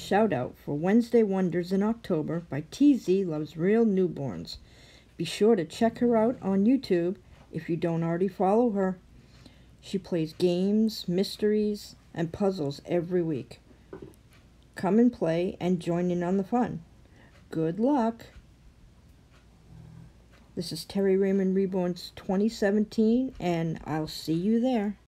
shout out for Wednesday Wonders in October by TZ Loves Real Newborns. Be sure to check her out on YouTube if you don't already follow her. She plays games, mysteries, and puzzles every week. Come and play and join in on the fun. Good luck! This is Terry Raymond Reborn's 2017, and I'll see you there.